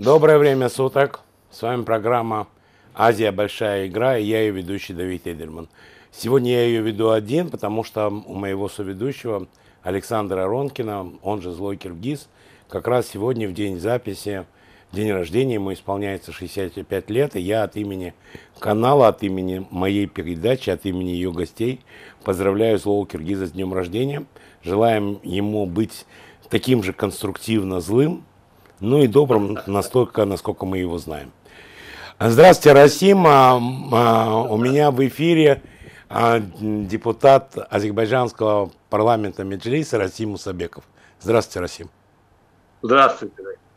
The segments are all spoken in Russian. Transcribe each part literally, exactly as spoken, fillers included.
Доброе время суток. С вами программа «Азия. Большая игра» и я ее ведущий Давид Эдельман. Сегодня я ее веду один, потому что у моего соведущего Александра Ронкина, он же Злой Киргиз, как раз сегодня в день записи, день рождения, ему исполняется шестьдесят пять лет, и я от имени канала, от имени моей передачи, от имени ее гостей поздравляю Злого Киргиза с днем рождения. Желаем ему быть таким же конструктивно злым, ну и добрым настолько, насколько мы его знаем. Здравствуйте, Расим. А, а, у меня в эфире а, депутат азербайджанского парламента Меджлиса Расим Мусабеков. Здравствуйте, Расим. Здравствуйте.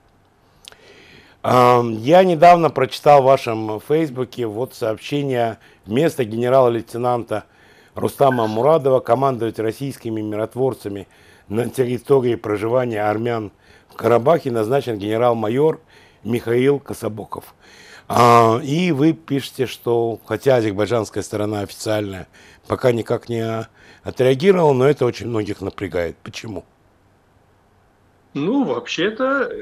А, я недавно прочитал в вашем фейсбуке вот сообщение: вместо генерала-лейтенанта Рустама Мурадова командовать российскими миротворцами на территории проживания армян в Карабахе назначен генерал-майор Михаил Кособоков. А, и вы пишете, что хотя азербайджанская сторона официальная пока никак не отреагировала, но это очень многих напрягает. Почему? Ну, вообще-то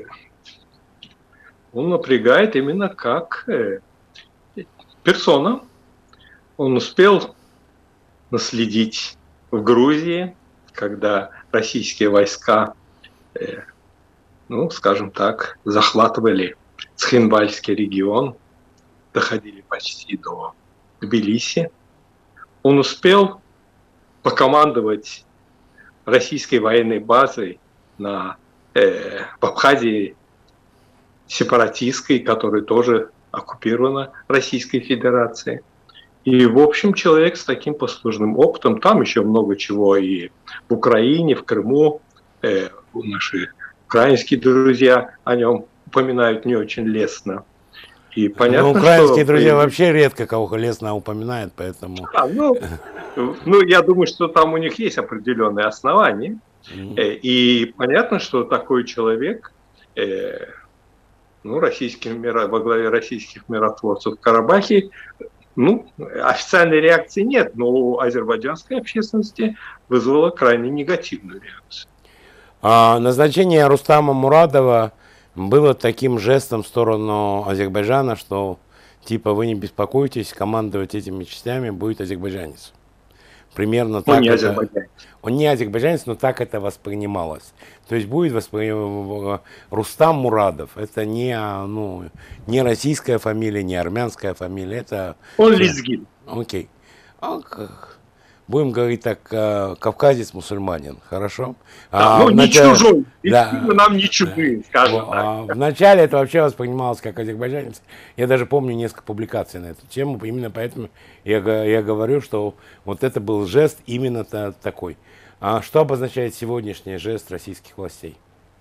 он напрягает именно как персона. Он успел наследить в Грузии, когда российские войска, ну, скажем так, захватывали Цхинвальский регион, доходили почти до Тбилиси. Он успел покомандовать российской военной базой на, э, в Абхазии сепаратистской, которая тоже оккупирована Российской Федерацией. И, в общем, человек с таким послужным опытом, там еще много чего и в Украине, в Крыму, э, наши украинские друзья о нем упоминают не очень лестно. И понятно, ну, украинские что... друзья вообще редко кого лестно упоминают, поэтому... А, ну, ну, я думаю, что там у них есть определенные основания. Mm-hmm. И понятно, что такой человек, э, ну, российских, во главе российских миротворцев в Карабахе, ну, официальной реакции нет, но у азербайджанской общественности вызвало крайне негативную реакцию. А назначение Рустама Мурадова было таким жестом в сторону Азербайджана, что типа вы не беспокойтесь, командовать этими частями будет азербайджанец. Примерно так. Он не это... азербайджанец. Он не азербайджанец, но так это воспринималось. То есть будет воспри... Рустам Мурадов. Это не, ну, не российская фамилия, не армянская фамилия. Это... Он лезгин. Окей. Будем говорить так, кавказец-мусульманин, хорошо? Да, а, ну, не начале... чужой, да, нам не чужие, скажем а, так. Вначале это вообще воспринималось как азербайджанец. Я даже помню несколько публикаций на эту тему, именно поэтому я, я говорю, что вот это был жест именно -то такой. А что обозначает сегодняшний жест российских властей?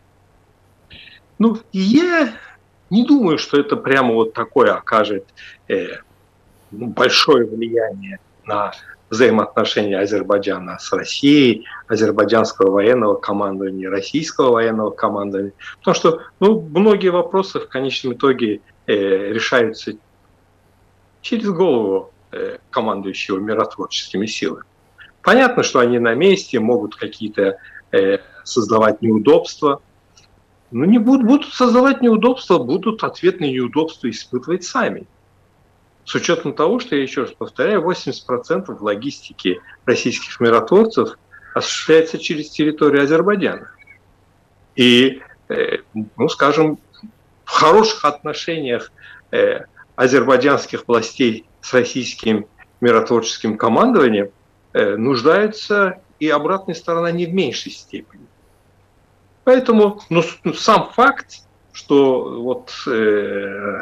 Ну, я не думаю, что это прямо вот такое окажет э, большое влияние на взаимоотношения Азербайджана с Россией, азербайджанского военного командования, российского военного командования. Потому что ну, многие вопросы в конечном итоге э, решаются через голову э, командующего миротворческими силами. Понятно, что они на месте, могут какие-то э, создавать неудобства. Но не будут, будут создавать неудобства, будут ответные неудобства испытывать сами. С учетом того, что, я еще раз повторяю, восемьдесят процентов логистики российских миротворцев осуществляется через территорию Азербайджана. И, ну, скажем, в хороших отношениях азербайджанских властей с российским миротворческим командованием нуждается и обратная сторона не в меньшей степени. Поэтому ну, сам факт, что вот... Э,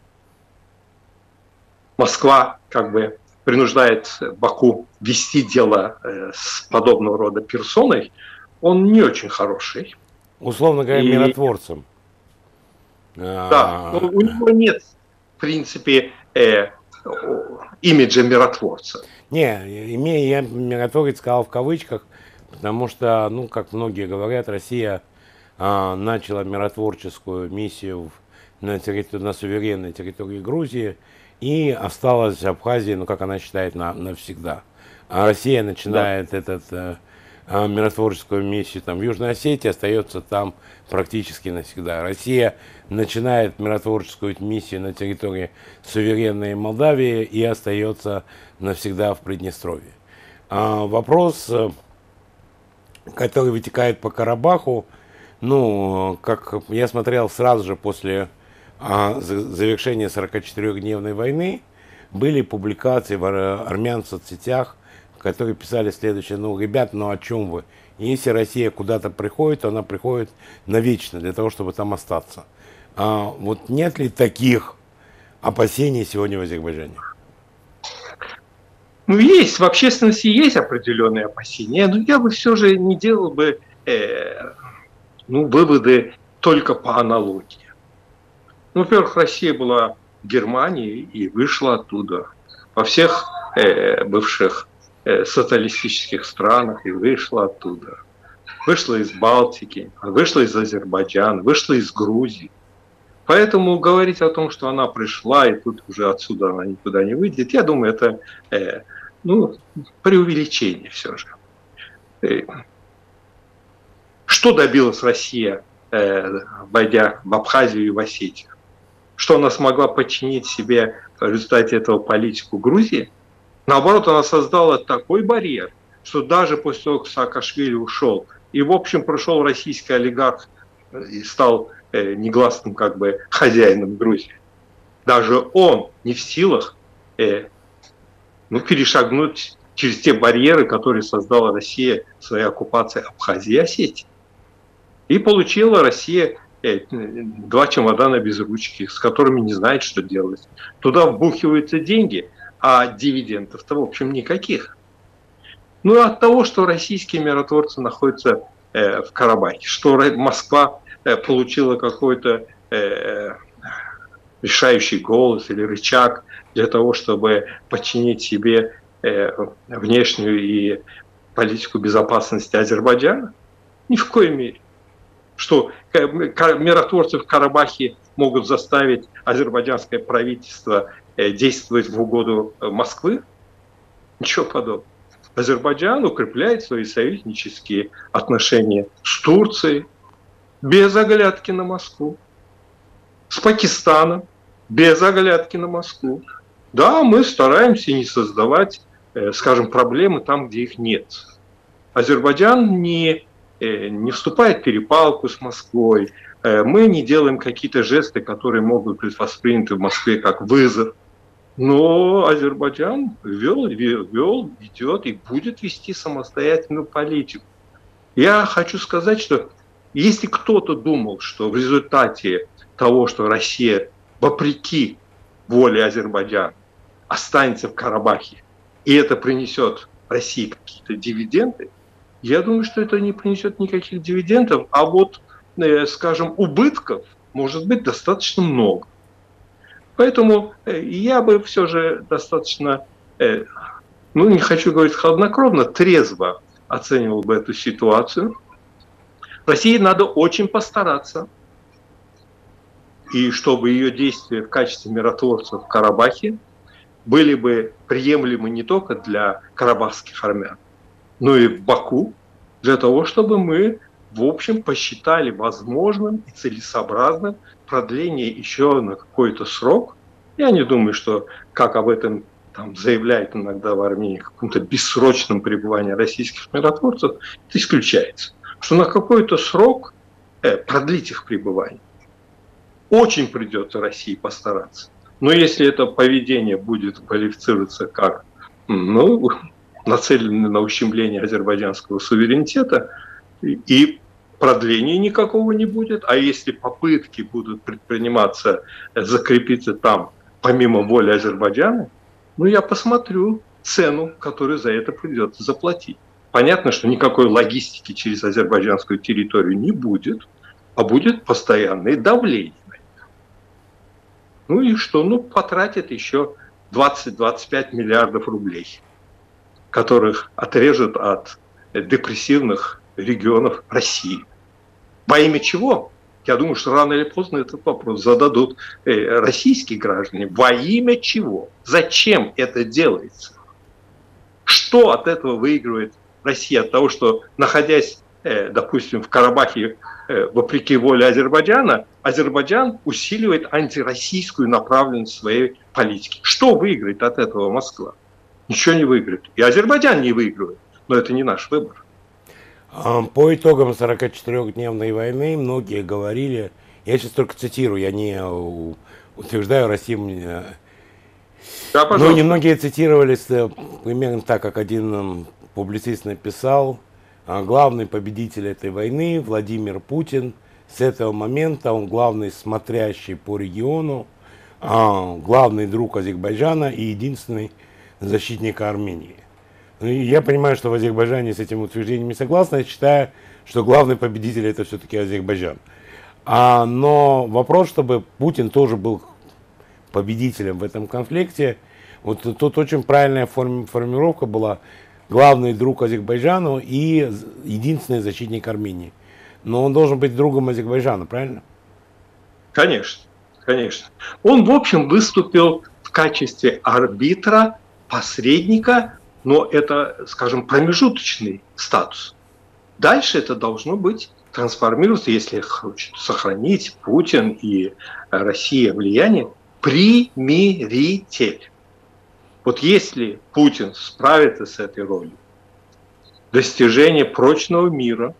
Москва как бы принуждает Баку вести дело с подобного рода персоной, он не очень хороший. Условно говоря, и... миротворцем. Да, у него нет, в принципе, э, имиджа миротворца. Не, имея я миротворец сказал в кавычках, потому что, ну, как многие говорят, Россия а, начала миротворческую миссию на, территории, на суверенной территории Грузии, и осталась Абхазия, ну, как она считает, на, навсегда. А Россия начинает да. этот, э, а, миротворческую миссию там, в Южной Осетии, остается там практически навсегда. Россия начинает миротворческую миссию на территории суверенной Молдавии и остается навсегда в Приднестровье. А, вопрос, который вытекает по Карабаху, ну, как я смотрел сразу же после а, завершения сорокачетырёхдневной войны, были публикации в армян в соцсетях, которые писали следующее: ну, ребят, ну о чем вы? Если Россия куда-то приходит, то она приходит навечно, для того, чтобы там остаться. А вот нет ли таких опасений сегодня в Азербайджане? Ну, есть, в общественности есть определенные опасения, но я бы все же не делал бы э, ну, выводы только по аналогии. Ну, во-первых, Россия была в Германии и вышла оттуда. Во всех э, бывших э, социалистических странах и вышла оттуда. Вышла из Балтики, вышла из Азербайджана, вышла из Грузии. Поэтому говорить о том, что она пришла и тут уже отсюда она никуда не выйдет, я думаю, это э, ну, преувеличение все же. Э, что добилась Россия, э, войдя в Абхазию и в Осетию? Что она смогла подчинить себе в результате этого политику Грузии? Наоборот, она создала такой барьер, что даже после того, как Саакашвили ушел, и, в общем, прошел российский олигарх и стал э, негласным как бы хозяином Грузии, даже он не в силах э, ну, перешагнуть через те барьеры, которые создала Россия в своей оккупации Абхазии и Осетии. И получила Россия два чемодана без ручки, с которыми не знает, что делать. Туда вбухиваются деньги, а дивидендов-то, в общем, никаких. Ну и от того, что российские миротворцы находятся э, в Карабахе, что Москва э, получила какой-то э, решающий голос или рычаг для того, чтобы подчинить себе э, внешнюю и политику безопасности Азербайджана, ни в коей мере. Что миротворцы в Карабахе могут заставить азербайджанское правительство действовать в угоду Москвы? Ничего подобного. Азербайджан укрепляет свои союзнические отношения с Турцией без оглядки на Москву, с Пакистаном без оглядки на Москву. Да, мы стараемся не создавать, скажем, проблемы там, где их нет. Азербайджан не не вступает в перепалку с Москвой, мы не делаем какие-то жесты, которые могут быть восприняты в Москве как вызов. Но Азербайджан вел, вел, ведет и будет вести самостоятельную политику. Я хочу сказать, что если кто-то думал, что в результате того, что Россия, вопреки воле Азербайджана, останется в Карабахе, и это принесет России какие-то дивиденды, я думаю, что это не принесет никаких дивидендов, а вот, скажем, убытков может быть достаточно много. Поэтому я бы все же достаточно, ну не хочу говорить хладнокровно, трезво оценивал бы эту ситуацию. России надо очень постараться, и чтобы ее действия в качестве миротворцев в Карабахе были бы приемлемы не только для карабахских армян, но и в Баку, для того, чтобы мы, в общем, посчитали возможным и целесообразным продление еще на какой-то срок. Я не думаю, что, как об этом там, заявляют иногда в Армении, каком-то бессрочном пребывании российских миротворцев, это исключается. Что на какой-то срок э, продлить их пребывание. Очень придется России постараться. Но если это поведение будет квалифицироваться как, ну, нацелены на ущемление азербайджанского суверенитета, и продления никакого не будет. А если попытки будут предприниматься закрепиться там, помимо воли Азербайджана, ну я посмотрю цену, которую за это придется заплатить. Понятно, что никакой логистики через азербайджанскую территорию не будет, а будет постоянное давление. Ну и что? Ну потратят еще двадцать-двадцать пять миллиардов рублей, которых отрежут от депрессивных регионов России. Во имя чего? Я думаю, что рано или поздно этот вопрос зададут российские граждане. Во имя чего? Зачем это делается? Что от этого выигрывает Россия от того, что, находясь, допустим, в Карабахе, вопреки воле Азербайджана, Азербайджан усиливает антироссийскую направленность своей политики. Что выиграет от этого Москва? Ничего не выиграет. И Азербайджан не выигрывает. Но это не наш выбор. По итогам сорокачетырёхдневной войны многие говорили, я сейчас только цитирую, я не утверждаю, Россию... Да, но немногие цитировали примерно так, как один публицист написал: главный победитель этой войны Владимир Путин. С этого момента он главный смотрящий по региону, главный друг Азербайджана и единственный защитник Армении. Я понимаю, что в Азербайджане с этим утверждением не согласны, я считаю, что главный победитель это все-таки Азербайджан. А, но вопрос, чтобы Путин тоже был победителем в этом конфликте, вот тут очень правильная форми- формировка была: главный друг Азербайджану и единственный защитник Армении. Но он должен быть другом Азербайджана, правильно? Конечно, конечно. Он, в общем, выступил в качестве арбитра, посредника, но это, скажем, промежуточный статус. Дальше это должно быть трансформироваться, если хочет сохранить Путин и Россия влияние, примиритель. Вот если Путин справится с этой ролью, достижение прочного мира,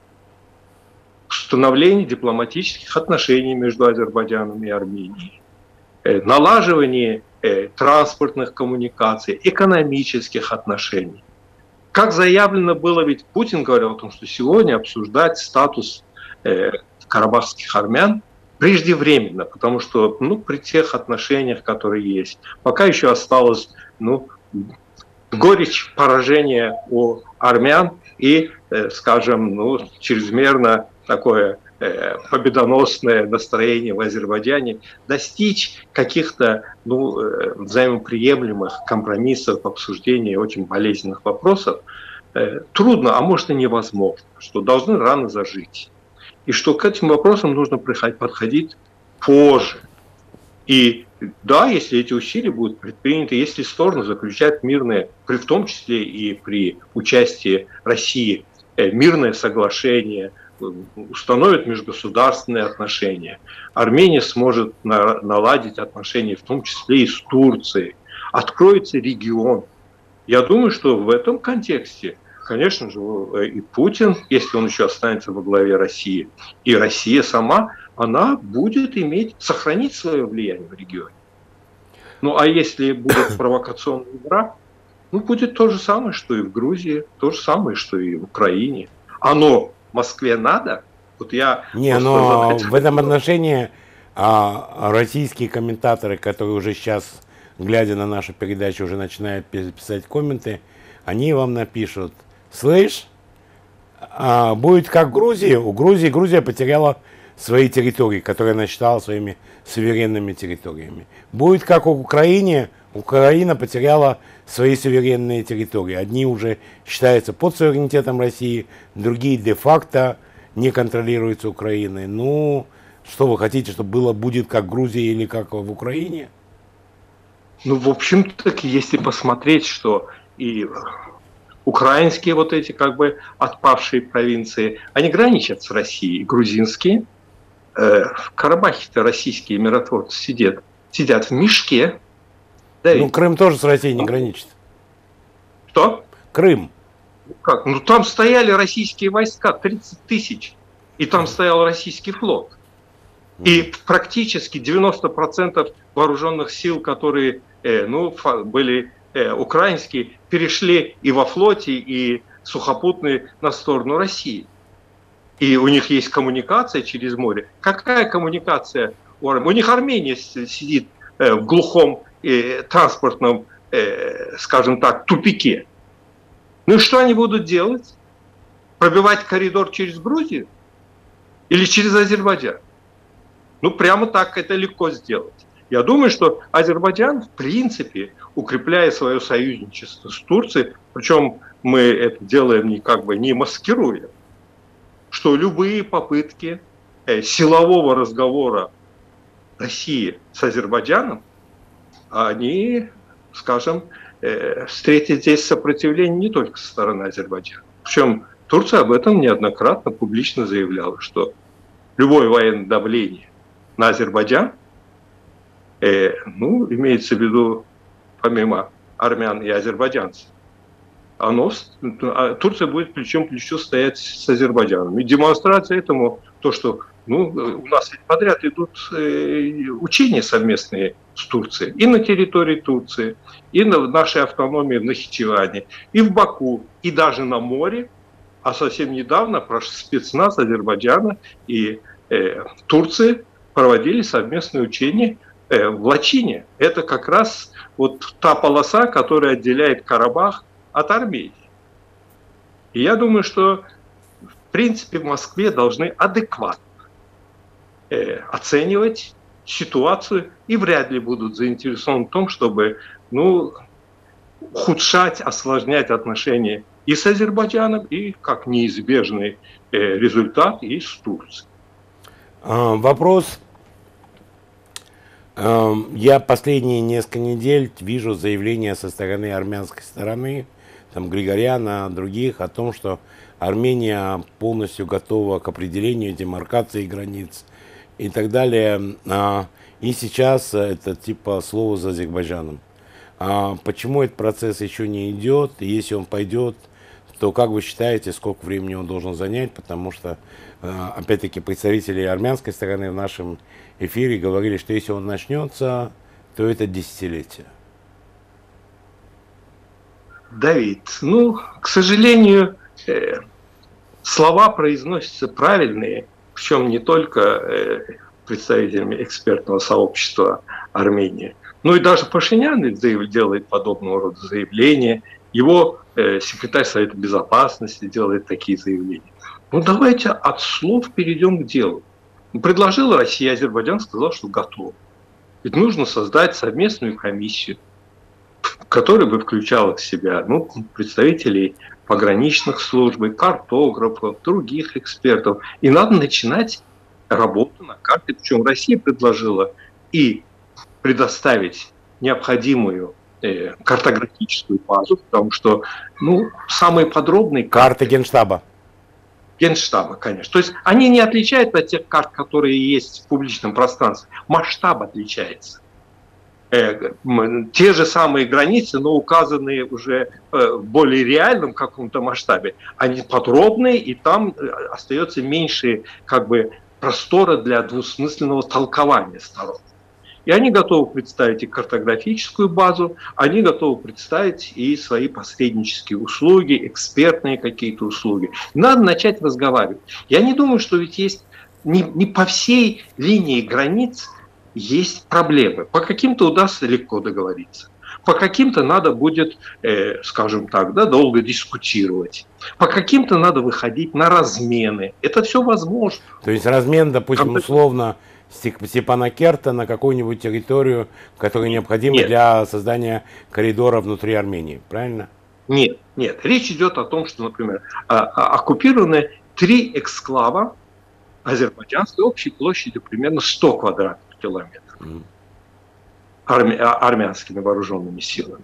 установление дипломатических отношений между Азербайджаном и Арменией, налаживание транспортных коммуникаций, экономических отношений. Как заявлено было, ведь Путин говорил о том, что сегодня обсуждать статус карабахских армян преждевременно, потому что ну, при тех отношениях, которые есть, пока еще осталось ну, горечь поражения у армян и, скажем, ну, чрезмерно такое победоносное настроение в Азербайджане, достичь каких-то ну, взаимоприемлемых компромиссов, обсуждения очень болезненных вопросов трудно, а может и невозможно, что должны рано зажить. И что к этим вопросам нужно подходить позже. И да, если эти усилия будут предприняты, если стороны заключают мирные, при в том числе и при участии России, мирное соглашение, установят межгосударственные отношения, Армения сможет на, наладить отношения, в том числе и с Турцией, откроется регион. Я думаю, что в этом контексте, конечно же, и Путин, если он еще останется во главе России, и Россия сама, она будет иметь, сохранить свое влияние в регионе. Ну а если будет провокационная игра, ну будет то же самое, что и в Грузии, то же самое, что и в Украине. Оно Москве надо? Вот я Не, но в этом отношении а, российские комментаторы, которые уже сейчас, глядя на нашу передачу, уже начинают писать комменты, они вам напишут: слышь, а, будет как в Грузии. У Грузии Грузия потеряла свои территории, которые она считала своими суверенными территориями. Будет как в Украине. Украина потеряла свои суверенные территории. Одни уже считаются под суверенитетом России, другие де-факто не контролируются Украиной. Ну, что вы хотите, чтобы было, будет как в Грузии или как в Украине? Ну, в общем-то, если посмотреть, что и украинские вот эти как бы отпавшие провинции, они граничат с Россией, и грузинские. В Карабахе-то российские миротворцы сидят, сидят в мешке. Да, ну, Крым тоже с Россией не граничит. Что? Крым. Как? Ну, там стояли российские войска, тридцать тысяч, и там стоял российский флот. И практически девяносто процентов вооруженных сил, которые э, ну, были э, украинские, перешли и во флоте, и сухопутные на сторону России. И у них есть коммуникация через море. Какая коммуникация у Армении? У них Армения сидит э, в глухом э, транспортном, э, скажем так, тупике. Ну и что они будут делать? Пробивать коридор через Грузию? Или через Азербайджан? Ну, прямо так это легко сделать. Я думаю, что Азербайджан, в принципе, укрепляя свое союзничество с Турцией, причем мы это делаем не как бы не маскируя, что любые попытки э, силового разговора России с Азербайджаном, они скажем, э, встретить здесь сопротивление не только со стороны Азербайджана. Причем Турция об этом неоднократно публично заявляла, что любое военное давление на Азербайджан, э, ну, имеется в виду помимо армян и азербайджанцев, оно, Турция будет плечом к плечу стоять с Азербайджаном. И демонстрация этому то, что ну, у нас ведь подряд идут э, учения совместные с Турцией. И на территории Турции, и на нашей автономии в Нахичеване, и в Баку, и даже на море. А совсем недавно спецназ Азербайджана и э, Турции проводили совместные учения э, в Лачине. Это как раз вот та полоса, которая отделяет Карабах от Армении. И я думаю, что в принципе в Москве должны адекватно э, оценивать ситуацию и вряд ли будут заинтересованы в том, чтобы ну, ухудшать, осложнять отношения и с Азербайджаном, и как неизбежный э, результат и с Турцией. А, вопрос. А, я последние несколько недель вижу заявления со стороны армянской стороны, там Григоряна, других, о том, что Армения полностью готова к определению демаркации границ и так далее. А, и сейчас это типа слово за Азербайджаном. А почему этот процесс еще не идет? И если он пойдет, то как вы считаете, сколько времени он должен занять? Потому что, опять-таки, представители армянской стороны в нашем эфире говорили, что если он начнется, то это десятилетие. Давид, ну, к сожалению, э, слова произносятся правильные, причем не только э, представителями экспертного сообщества Армении, но и даже Пашинян делает подобного рода заявления, его э, секретарь Совета Безопасности делает такие заявления. Ну, давайте от слов перейдем к делу. Предложила Россия, Азербайджан сказал, что готов. Ведь нужно создать совместную комиссию, которая бы включала в себя ну, представителей пограничных служб, картографов, других экспертов. И надо начинать работу на карте. Причем Россия предложила и предоставить необходимую э, картографическую базу, потому что ну, самые подробные карты, карты Генштаба. Генштаба, конечно. То есть они не отличаются от тех карт, которые есть в публичном пространстве. Масштаб отличается. Те же самые границы, но указанные уже в более реальном каком-то масштабе, они подробные, и там остается меньше как бы простора для двусмысленного толкования сторон. И они готовы представить и картографическую базу, они готовы представить и свои посреднические услуги, экспертные какие-то услуги. Надо начать разговаривать. Я не думаю, что ведь есть не, не по всей линии границ есть проблемы. По каким-то удастся легко договориться. По каким-то надо будет, э, скажем так, да, долго дискутировать. По каким-то надо выходить на размены. Это все возможно. То есть размен, допустим, условно Степанакерта на какую-нибудь территорию, которая необходима нет. для создания коридора внутри Армении, правильно? Нет, нет. Речь идет о том, что, например, оккупированы три эксклава азербайджанской общей площадью примерно сто квадратных километров mm. армя, армянскими вооруженными силами.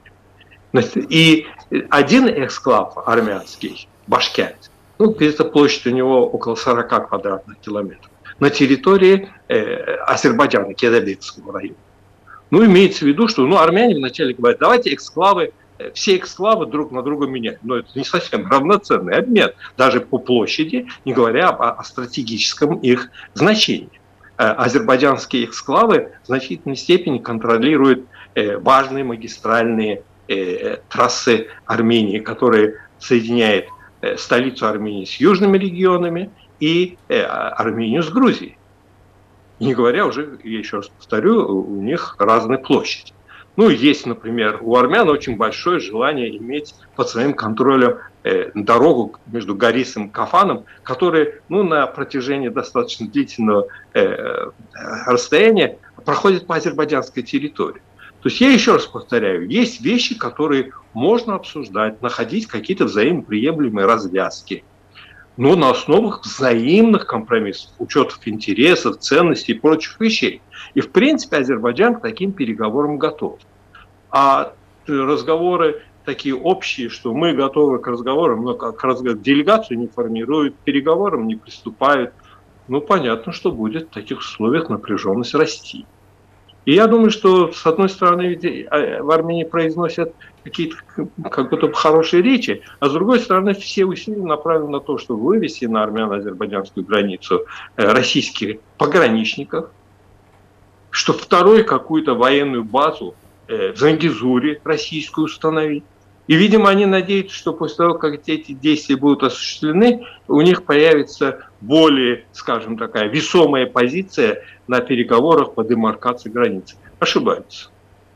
И один эксклав армянский, Башкент, ну, где-то площадь у него около сорока квадратных километров, на территории э, Азербайджана, Кедабекского района. Ну, имеется в виду, что ну, армяне вначале говорят, давайте эксклавы, все эксклавы друг на друга менять. Но это не совсем равноценный обмен, даже по площади, не говоря об, о стратегическом их значении. Азербайджанские эксклавы в значительной степени контролируют важные магистральные трассы Армении, которые соединяют столицу Армении с южными регионами и Армению с Грузией. Не говоря уже, я еще раз повторю, у них разная площадь. Ну, есть, например, у армян очень большое желание иметь под своим контролем э, дорогу между Горисом и Кафаном, которая ну, на протяжении достаточно длительного э, расстояния проходит по азербайджанской территории. То есть я еще раз повторяю, есть вещи, которые можно обсуждать, находить какие-то взаимоприемлемые развязки, но на основах взаимных компромиссов, учетов интересов, ценностей и прочих вещей. И, в принципе, Азербайджан к таким переговорам готов. А разговоры такие общие, что мы готовы к разговорам, но как разговор, делегацию не формируют, к переговорам не приступают. Ну, понятно, что будет в таких условиях напряженность расти. И я думаю, что, с одной стороны, в Армении произносят какие-то как будто хорошие речи, а с другой стороны, все усилия направлены на то, чтобы вывести на армяно-азербайджанскую границу российских пограничников, что второй какую-то военную базу в Зангезуре российскую установить. И, видимо, они надеются, что после того, как эти действия будут осуществлены, у них появится более, скажем, такая весомая позиция на переговорах по демаркации границ. Ошибаются.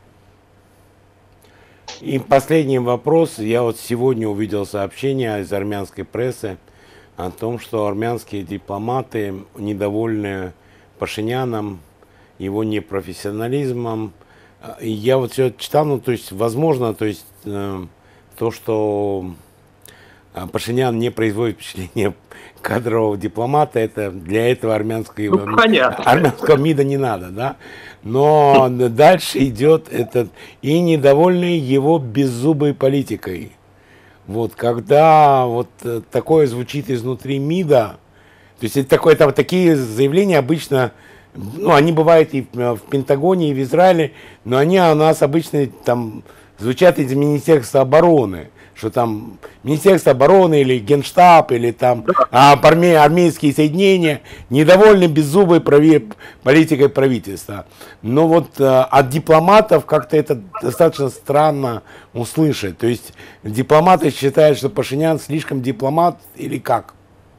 И последний вопрос. Я вот сегодня увидел сообщение из армянской прессы о том, что армянские дипломаты недовольны Пашиняном, его непрофессионализмом. И я вот все читал, ну, то есть, возможно, то есть, э, то, что Пашинян не производит впечатление кадрового дипломата, это для этого армянского, ну, армянского МИДа не надо, да? Но дальше идет этот и недовольный его беззубой политикой. Вот, когда вот такое звучит изнутри МИДа, то есть это такое, там, такие заявления обычно, ну, они бывают и в Пентагоне, и в Израиле, но они у нас обычно там звучат из Министерства обороны, что там Министерство обороны или Генштаб, или там а, армей, армейские соединения недовольны беззубой прави, политикой правительства. Но вот а, от дипломатов как-то это достаточно странно услышать. То есть дипломаты считают, что Пашинян слишком дипломат или как?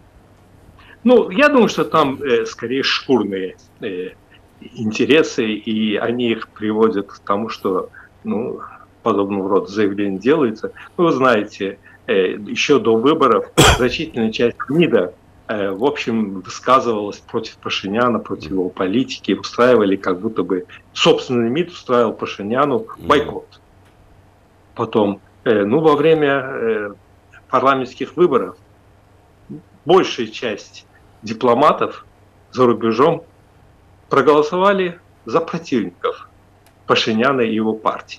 Ну, я думаю, что там э, скорее шкурные э, интересы, и они их приводят к тому, что, ну, подобного рода заявление делается. Ну, вы знаете, э, еще до выборов значительная часть МИДа, э, в общем, высказывалась против Пашиняна, против его политики, устраивали как будто бы, собственный МИД устраивал Пашиняну бойкот. Потом, э, ну, во время э, парламентских выборов большая часть дипломатов за рубежом проголосовали за противников Пашиняна и его партии.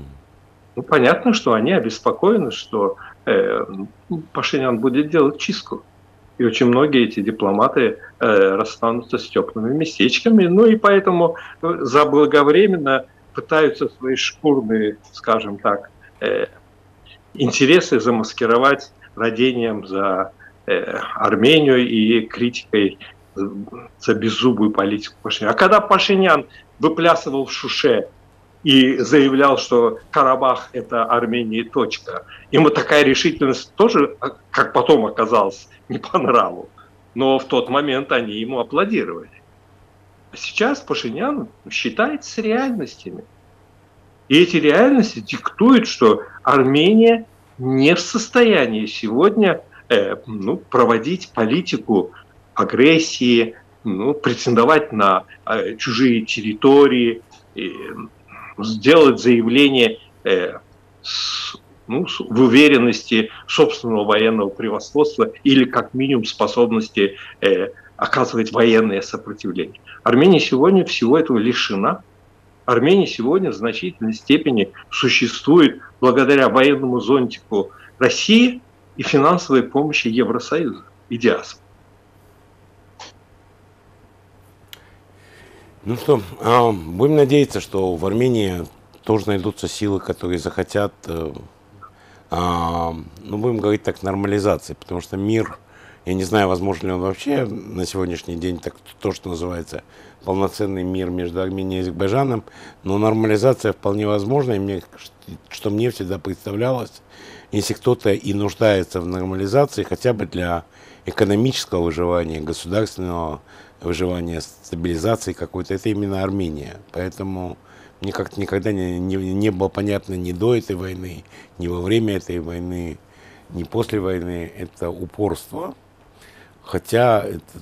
Ну, понятно, что они обеспокоены, что э, Пашинян будет делать чистку. И очень многие эти дипломаты э, расстанутся с теплыми местечками. Ну и поэтому заблаговременно пытаются свои шкурные, скажем так, э, интересы замаскировать родением за э, Армению и критикой за беззубую политику Пашиняна. А когда Пашинян выплясывал в Шуше и заявлял, что Карабах – это Армения, точка. Ему такая решительность тоже, как потом оказалось, не по нраву. Но в тот момент они ему аплодировали. А сейчас Пашинян считается с реальностями. И эти реальности диктуют, что Армения не в состоянии сегодня э, ну, проводить политику агрессии, ну, претендовать на э, чужие территории, э, сделать заявление э, с, ну, с, в уверенности собственного военного превосходства или как минимум способности э, оказывать военное сопротивление. Армения сегодня всего этого лишена. Армения сегодня в значительной степени существует благодаря военному зонтику России и финансовой помощи Евросоюза и диаспоры. Ну что, будем надеяться, что в Армении тоже найдутся силы, которые захотят, ну, будем говорить так, нормализации, потому что мир, я не знаю, возможно ли он вообще на сегодняшний день, так, то, что называется полноценный мир между Арменией и Азербайджаном, но нормализация вполне возможна, и мне, что мне всегда представлялось, если кто-то и нуждается в нормализации, хотя бы для экономического выживания, государственного выживания, стабилизации какой-то, это именно Армения. Поэтому мне как-то никогда не, не, не было понятно ни до этой войны, ни во время этой войны, ни после войны это упорство. Хотя, этот,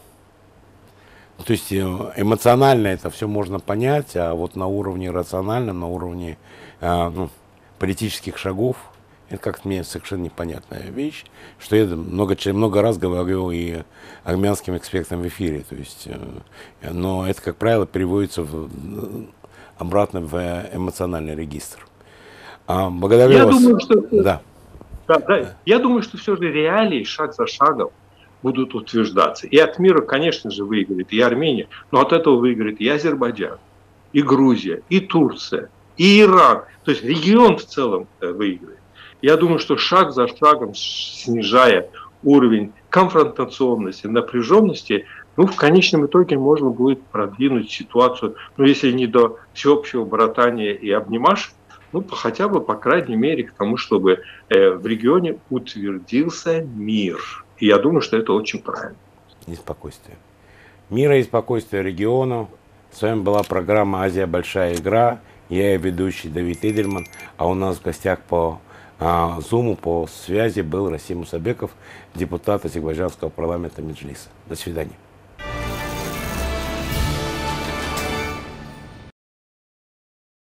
то есть эмоционально это все можно понять, а вот на уровне рациональном, на уровне а, ну, политических шагов, это как-то мне совершенно непонятная вещь, что я много, много раз говорил и армянским экспертам в эфире. То есть, но это, как правило, переводится в, обратно в эмоциональный регистр. А, благодарю Я вас. думаю, что, Да. да, да, я думаю, что все же реалии шаг за шагом будут утверждаться. И от мира, конечно же, выиграет и Армения, но от этого выиграет и Азербайджан, и Грузия, и Турция, и Иран. То есть регион в целом выиграет. Я думаю, что шаг за шагом, снижая уровень конфронтационности, напряженности, ну, в конечном итоге можно будет продвинуть ситуацию, ну, если не до всеобщего братания и обнимаш, ну, хотя бы, по крайней мере, к тому, чтобы э, в регионе утвердился мир. И я думаю, что это очень правильно. И спокойствие. Мира и спокойствия региону. С вами была программа «Азия. Большая игра». Я ее ведущий Давид Идельман. А у нас в гостях по а, Зуму, по связи был Расим Мусабеков, депутат Азербайджанского парламента Меджлиса. До свидания.